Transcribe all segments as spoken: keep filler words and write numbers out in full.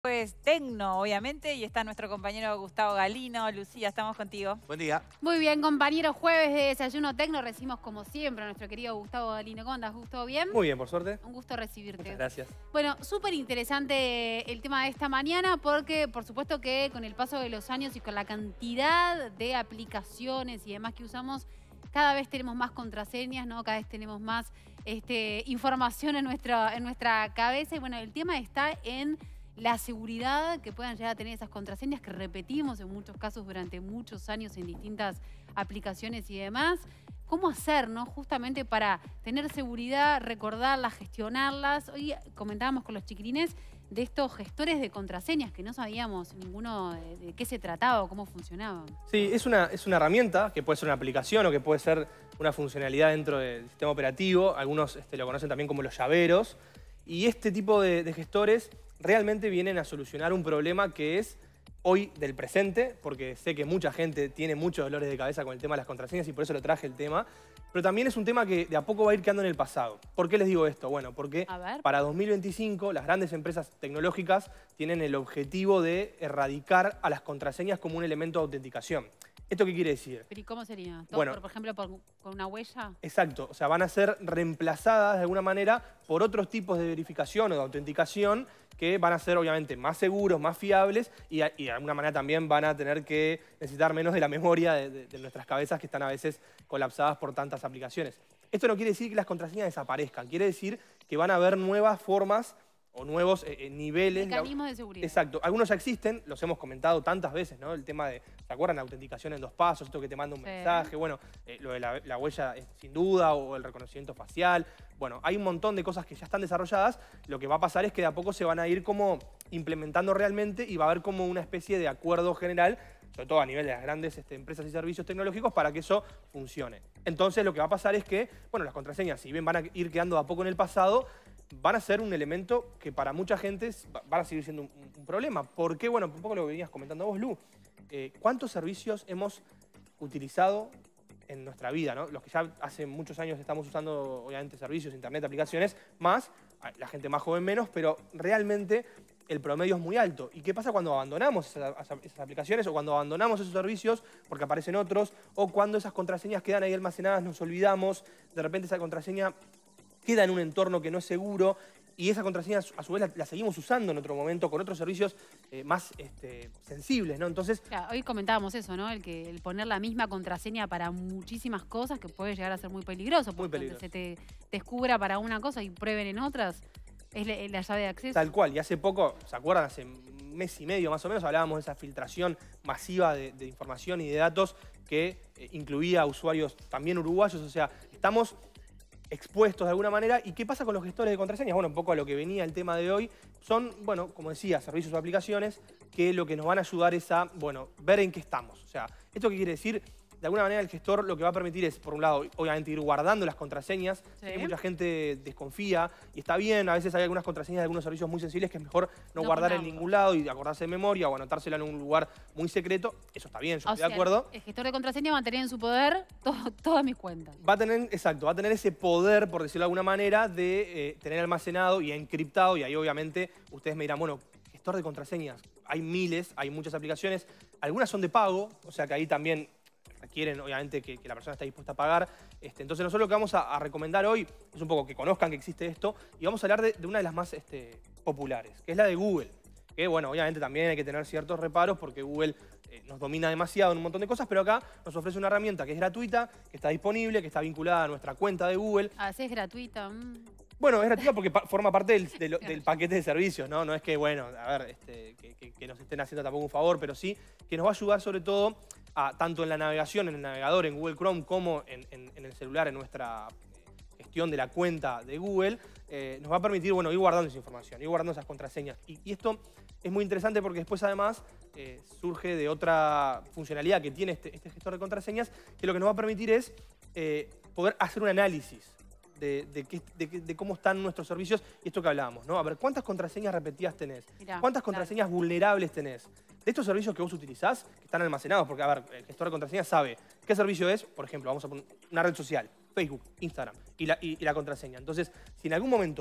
Pues Tecno, obviamente, y está nuestro compañero Gustavo Galino. Lucía, estamos contigo. Buen día. Muy bien, compañero, jueves de Desayuno Tecno. Recibimos como siempre a nuestro querido Gustavo Galino. ¿Cómo andas, Gustavo? ¿Bien? Muy bien, por suerte. Un gusto recibirte. Muchas gracias. Bueno, súper interesante el tema de esta mañana porque, por supuesto que con el paso de los años y con la cantidad de aplicaciones y demás que usamos, cada vez tenemos más contraseñas, ¿no? Cada vez tenemos más este, información en, nuestro, en nuestra cabeza. Y bueno, el tema está en la seguridad que puedan llegar a tener esas contraseñas que repetimos en muchos casos durante muchos años en distintas aplicaciones y demás. ¿Cómo hacer, no? Justamente para tener seguridad, recordarlas, gestionarlas. Hoy comentábamos con los chiquilines de estos gestores de contraseñas que no sabíamos ninguno de, de qué se trataba o cómo funcionaba. Sí, es una, es una herramienta que puede ser una aplicación o que puede ser una funcionalidad dentro del sistema operativo. Algunos este, lo conocen también como los llaveros. Y este tipo de, de gestores realmente vienen a solucionar un problema que es hoy del presente, porque sé que mucha gente tiene muchos dolores de cabeza con el tema de las contraseñas y por eso lo traje el tema, pero también es un tema que de a poco va a ir quedando en el pasado. ¿Por qué les digo esto? Bueno, porque para dos mil veinticinco las grandes empresas tecnológicas tienen el objetivo de erradicar a las contraseñas como un elemento de autenticación. ¿Esto qué quiere decir? ¿Pero y cómo sería? ¿Todo Bueno, por, por ejemplo, por, con una huella? Exacto, o sea, van a ser reemplazadas de alguna manera por otros tipos de verificación o de autenticación que van a ser obviamente más seguros, más fiables y, y de alguna manera también van a tener que necesitar menos de la memoria de, de, de nuestras cabezas que están a veces colapsadas por tantas aplicaciones. Esto no quiere decir que las contraseñas desaparezcan, quiere decir que van a haber nuevas formas o nuevos eh, niveles. Mecanismos de seguridad. Exacto. Algunos ya existen, los hemos comentado tantas veces, ¿no? El tema de, ¿se acuerdan? La autenticación en dos pasos, esto que te manda un Sí. mensaje, bueno, eh, lo de la, la huella eh, sin duda, o el reconocimiento facial. Bueno, hay un montón de cosas que ya están desarrolladas. Lo que va a pasar es que de a poco se van a ir como implementando realmente y va a haber como una especie de acuerdo general, sobre todo a nivel de las grandes este, empresas y servicios tecnológicos, para que eso funcione. Entonces lo que va a pasar es que, bueno, las contraseñas, si bien van a ir quedando de a poco en el pasado, van a ser un elemento que para mucha gente van a seguir siendo un, un problema. ¿Por qué? Bueno, un poco lo que venías comentando vos, Lu. Eh, ¿Cuántos servicios hemos utilizado en nuestra vida, ¿no? Los que ya hace muchos años estamos usando, obviamente, servicios, internet, aplicaciones, más, la gente más joven menos, pero realmente el promedio es muy alto. ¿Y qué pasa cuando abandonamos esas, esas aplicaciones o cuando abandonamos esos servicios porque aparecen otros o cuando esas contraseñas quedan ahí almacenadas, nos olvidamos, de repente esa contraseña queda en un entorno que no es seguro y esa contraseña a su vez la, la seguimos usando en otro momento con otros servicios eh, más este, sensibles, ¿no? Entonces, Claro, hoy comentábamos eso, ¿no? El que el poner la misma contraseña para muchísimas cosas que puede llegar a ser muy peligroso. Porque peligroso. se te descubra para una cosa y prueben en otras, es la, la llave de acceso. tal cual. Y hace poco, ¿se acuerdan? Hace un mes y medio más o menos hablábamos de esa filtración masiva de, de información y de datos que eh, incluía a usuarios también uruguayos. O sea, estamos expuestos de alguna manera. ¿Y qué pasa con los gestores de contraseñas? Bueno, un poco a lo que venía el tema de hoy. Son, bueno, como decía, servicios o aplicaciones que lo que nos van a ayudar es a, bueno, ver en qué estamos. O sea, ¿esto qué quiere decir? De alguna manera el gestor lo que va a permitir es, por un lado, obviamente ir guardando las contraseñas. Sí. Que mucha gente desconfía y está bien. A veces hay algunas contraseñas de algunos servicios muy sensibles que es mejor no, No guardar ponerlo. en ningún lado y acordarse de memoria o anotársela en un lugar muy secreto. Eso está bien, yo O estoy sea, de acuerdo. el gestor de contraseña va a tener en su poder todo- todas mis cuentas. Va a tener, exacto, va a tener ese poder, por decirlo de alguna manera, de eh, tener almacenado y encriptado, y ahí obviamente ustedes me dirán, bueno, gestor de contraseñas, hay miles, hay muchas aplicaciones, algunas son de pago, o sea que ahí también requieren obviamente que, que la persona esté dispuesta a pagar. Este, entonces nosotros lo que vamos a, a recomendar hoy es un poco que conozcan que existe esto, y vamos a hablar de, de una de las más este, populares, que es la de Google. Que bueno, obviamente también hay que tener ciertos reparos porque Google eh, nos domina demasiado en un montón de cosas, pero acá nos ofrece una herramienta que es gratuita, que está disponible, que está vinculada a nuestra cuenta de Google. A veces es gratuita. mm. Bueno, es gratuita porque pa- forma parte del, del- del paquete de servicios, ¿no? No es que, bueno, a ver, este, que, que- que nos estén haciendo tampoco un favor, pero sí que nos va a ayudar sobre todo a, tanto en la navegación, en el navegador, en Google Chrome, como en, en- en el celular, en nuestra gestión de la cuenta de Google, eh, nos va a permitir, bueno, ir guardando esa información, ir guardando esas contraseñas. Y, y esto es muy interesante porque después además eh, surge de otra funcionalidad que tiene este, este gestor de contraseñas, que lo que nos va a permitir es eh, poder hacer un análisis de, de, qué- de qué- de cómo están nuestros servicios y esto que hablábamos, ¿no? A ver, ¿cuántas contraseñas repetidas tenés? Mirá, ¿Cuántas claro. contraseñas vulnerables tenés? De estos servicios que vos utilizás, que están almacenados, porque, a ver, el gestor de contraseñas sabe qué servicio es, por ejemplo, vamos a poner una red social, Facebook, Instagram, y la, y, y la contraseña. Entonces, si en algún momento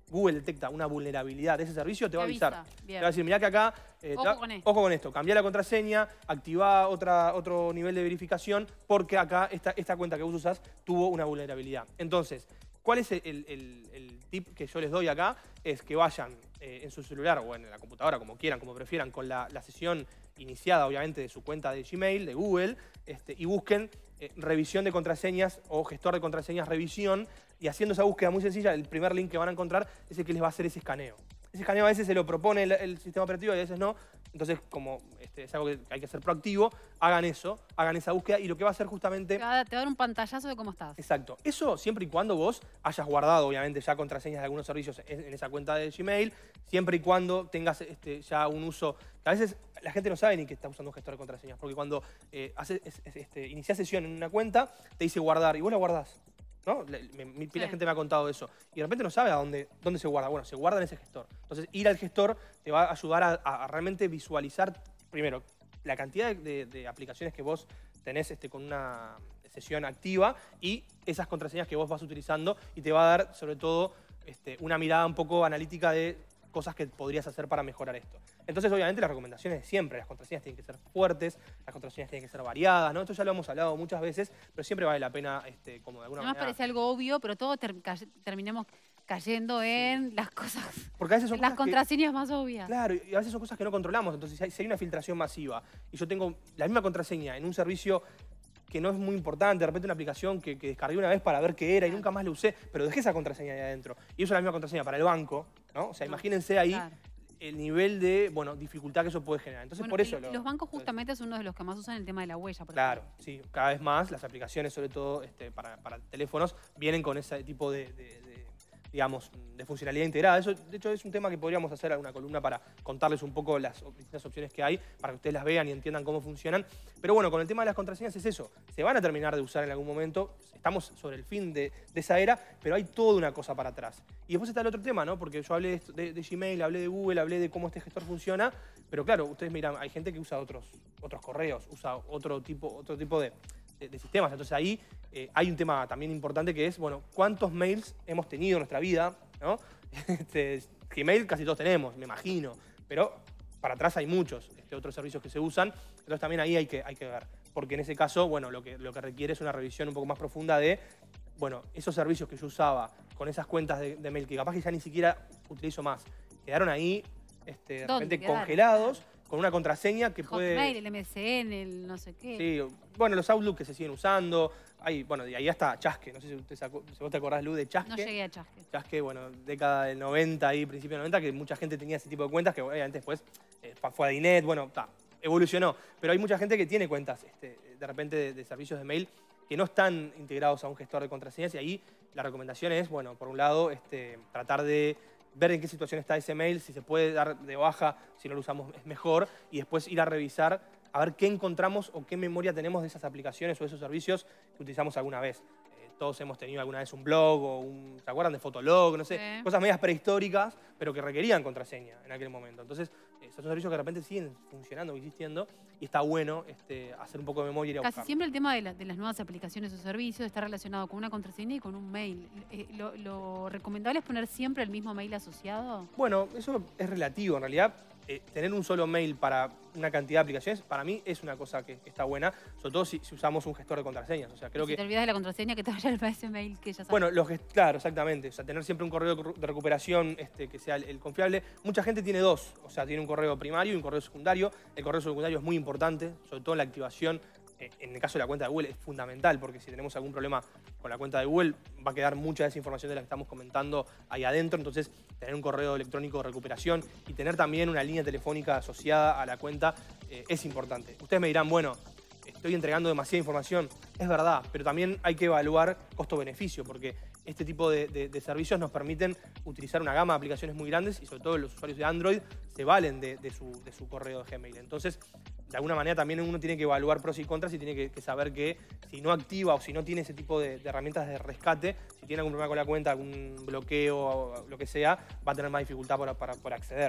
Google detecta una vulnerabilidad de ese servicio, te va a avisar. avisa. Te Bien. va a decir, mirá que acá, eh, Ojo te va- con esto. ojo con esto, cambiá la contraseña, activá otra, otro nivel de verificación, porque acá esta, esta cuenta que vos usás tuvo una vulnerabilidad. Entonces, ¿cuál es el, el- el tip que yo les doy acá? Es que vayan eh, en su celular o en la computadora, como quieran, como prefieran, con la, la sesión iniciada, obviamente, de su cuenta de Gmail, de Google, este, y busquen eh, revisión de contraseñas o gestor de contraseñas revisión, y haciendo esa búsqueda muy sencilla, el primer link que van a encontrar es el que les va a hacer ese escaneo. Ese escaneo a veces se lo propone el, el sistema operativo y a veces no. Entonces, como este, es algo que hay que ser proactivo, hagan eso, hagan esa búsqueda y lo que va a hacer justamente... Te va, a, te va a dar un pantallazo de cómo estás. Exacto. Eso siempre y cuando vos hayas guardado, obviamente, ya contraseñas de algunos servicios en, en esa cuenta de Gmail, siempre y cuando tengas este, ya un uso... A veces la gente no sabe ni que está usando un gestor de contraseñas, porque cuando eh, haces, es, es, este, iniciás sesión en una cuenta, te dice guardar y vos la guardás. ¿No? Le- me- mi pila de Sí. gente me ha contado eso. Y de repente no sabe a dónde, dónde se guarda. Bueno, se guarda en ese gestor. Entonces, ir al gestor te va a ayudar a, a- a realmente visualizar, primero, la cantidad de, de- de aplicaciones que vos tenés este, con una sesión activa y esas contraseñas que vos vas utilizando, y te va a dar, sobre todo, este, una mirada un poco analítica de cosas que podrías hacer para mejorar esto. Entonces, obviamente, las recomendaciones de siempre, las contraseñas tienen que ser fuertes, las contraseñas tienen que ser variadas, ¿no? Esto ya lo hemos hablado muchas veces, pero siempre vale la pena, este, como de alguna Además manera... parece algo obvio, pero todos ter- cay- terminemos cayendo en las cosas, Porque a veces son en las cosas que- contraseñas más obvias. Claro, y a veces son cosas que no controlamos. Entonces, si hay, si hay una filtración masiva y yo tengo la misma contraseña en un servicio que no es muy importante, de repente una aplicación que, que descargué una vez para ver qué era y nunca más la usé, pero dejé esa contraseña ahí adentro. Y eso es la misma contraseña para el banco, ¿no? O sea, No, imagínense ahí claro. el nivel de, bueno, dificultad que eso puede generar. Entonces, Bueno, por eso... el- lo- los bancos lo- justamente son uno de los que más usan el tema de la huella, por Claro, ejemplo. sí, cada vez más las aplicaciones, sobre todo este, para, para teléfonos, vienen con ese tipo de, de- de, digamos, de funcionalidad integrada. Eso, de hecho, es un tema que podríamos hacer alguna columna para contarles un poco las op- distintas opciones que hay, para que ustedes las vean y entiendan cómo funcionan. Pero bueno, con el tema de las contraseñas es eso. Se van a terminar de usar en algún momento, estamos sobre el fin de, de esa era, pero hay toda una cosa para atrás. Y después está el otro tema, ¿no? Porque yo hablé de, esto- de- de Gmail, hablé de Google, hablé de cómo este gestor funciona, pero claro, ustedes miran, hay gente que usa otros, otros correos, usa otro tipo, otro tipo de, de- de sistemas. Entonces ahí eh, hay un tema también importante que es, bueno, ¿cuántos mails hemos tenido en nuestra vida? ¿No? Este, Gmail casi todos tenemos, me imagino, pero para atrás hay muchos este, otros servicios que se usan. Entonces también ahí hay que, hay que ver, porque en ese caso, bueno, lo que, lo que requiere es una revisión un poco más profunda de, bueno, esos servicios que yo usaba con esas cuentas de, de mail que capaz que ya ni siquiera utilizo más, quedaron ahí este, de ¿Dónde repente quedaron? congelados con una contraseña que puede... Hotmail, el M S N, el no sé qué. Sí, bueno, los Outlook que se siguen usando. Hay, bueno, de ahí hasta Chasque. No sé si, usted se acu- si vos te acordás, Lu, de Chasque. No llegué a Chasque. Chasque, bueno, década del noventa, ahí, principio del noventa, que mucha gente tenía ese tipo de cuentas, que obviamente después eh, pa- fue a Dinet, bueno, ta, evolucionó. Pero hay mucha gente que tiene cuentas, este, de repente, de, de servicios de mail que no están integrados a un gestor de contraseñas, y ahí la recomendación es, bueno, por un lado, este, tratar de ver en qué situación está ese mail, si se puede dar de baja, si no lo usamos es mejor, y después ir a revisar a ver qué encontramos o qué memoria tenemos de esas aplicaciones o de esos servicios que utilizamos alguna vez. Eh, todos hemos tenido alguna vez un blog o un, ¿se acuerdan de Fotolog? No sé, Sí. cosas medias prehistóricas, pero que requerían contraseña en aquel momento. Entonces, eh, son servicios que de repente siguen funcionando, existiendo, y está bueno este, hacer un poco de memoria y ir a Casi buscarlo. siempre el tema de, la- de las nuevas aplicaciones o servicios está relacionado con una contraseña y con un mail. Eh, lo, lo recomendable es poner siempre el mismo mail asociado? Bueno, eso es relativo. En realidad, eh, tener un solo mail para una cantidad de aplicaciones, para mí es una cosa que, que está buena, sobre todo si, si usamos un gestor de contraseñas. O sea, creo si que... te olvidas de la contraseña, que te vaya a ese mail que ya sabes. Bueno, los gest- claro, exactamente. O sea, tener siempre un correo de recuperación este, que sea el, el confiable. Mucha gente tiene dos. O sea, tiene un correo primario y un correo secundario. El correo secundario es muy importante, sobre todo en la activación. Eh, en el caso de la cuenta de Google es fundamental, porque si tenemos algún problema con la cuenta de Google, va a quedar mucha de esa información de la que estamos comentando ahí adentro. Entonces, tener un correo electrónico de recuperación y tener también una línea telefónica asociada a la cuenta eh, es importante. Ustedes me dirán, bueno, estoy entregando demasiada información. Es verdad, pero también hay que evaluar costo-beneficio, porque este tipo de, de- de servicios nos permiten utilizar una gama de aplicaciones muy grandes y sobre todo los usuarios de Android se valen de, de su, de su correo de Gmail. Entonces, de alguna manera también uno tiene que evaluar pros y contras y tiene que, que saber que si no activa o si no tiene ese tipo de, de herramientas de rescate, si tiene algún problema con la cuenta, algún bloqueo o lo que sea, va a tener más dificultad para, para, para acceder.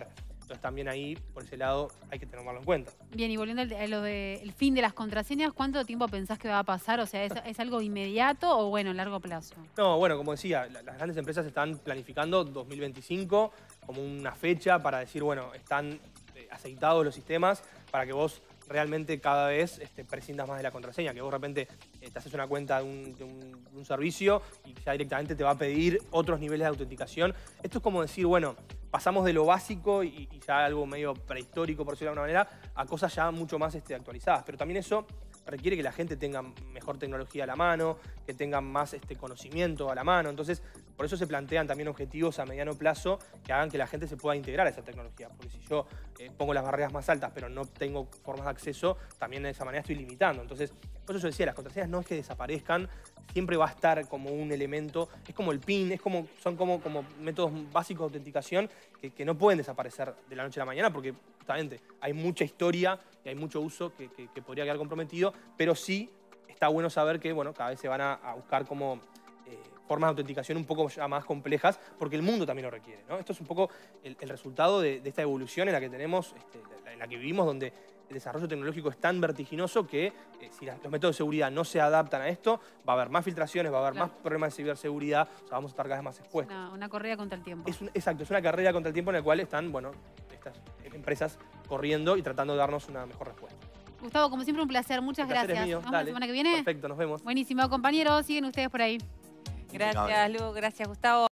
Entonces también ahí, por ese lado, hay que tenerlo en cuenta. Bien, y volviendo a lo del fin de las contraseñas, ¿cuánto tiempo pensás que va a pasar? O sea, ¿es, es algo inmediato o bueno, a largo plazo? No, bueno, como decía, la- las grandes empresas están planificando dos mil veinticinco como una fecha para decir, bueno, están eh, aceitados los sistemas para que vos realmente cada vez este, prescindas más de la contraseña, que vos de repente eh, te haces una cuenta de un, de, un, de un servicio y ya directamente te va a pedir otros niveles de autenticación. Esto es como decir, bueno, pasamos de lo básico y, y ya algo medio prehistórico, por decirlo de alguna manera, a cosas ya mucho más este, actualizadas. Pero también eso requiere que la gente tenga mejor tecnología a la mano, que tengan más este, conocimiento a la mano. Entonces, por eso se plantean también objetivos a mediano plazo que hagan que la gente se pueda integrar a esa tecnología. Porque si yo eh, pongo las barreras más altas, pero no tengo formas de acceso, también de esa manera estoy limitando. Entonces, por eso yo decía, las contraseñas no es que desaparezcan, siempre va a estar como un elemento, es como el PIN, es como, son como, como métodos básicos de autenticación que, que no pueden desaparecer de la noche a la mañana porque justamente hay mucha historia y hay mucho uso que, que, que podría quedar comprometido, pero sí está bueno saber que bueno, cada vez se van a, a buscar como eh, formas de autenticación un poco ya más complejas porque el mundo también lo requiere, ¿no? Esto es un poco el, el resultado de, de esta evolución en la que tenemos, este, en la que vivimos, donde el desarrollo tecnológico es tan vertiginoso que eh, si las, los métodos de seguridad no se adaptan a esto, va a haber más filtraciones, va a haber Claro. más problemas de ciberseguridad, o sea, vamos a estar cada vez más expuestos. Una, una corrida contra el tiempo. Es un, exacto, es una carrera contra el tiempo en la cual están, bueno, estas empresas corriendo y tratando de darnos una mejor respuesta. Gustavo, como siempre, un placer. Muchas El placer gracias. es mío, Nos vemos la dale. semana que viene. Perfecto, nos vemos. Buenísimo, compañeros. Siguen ustedes por ahí. Gracias, Lu. Gracias, Gustavo.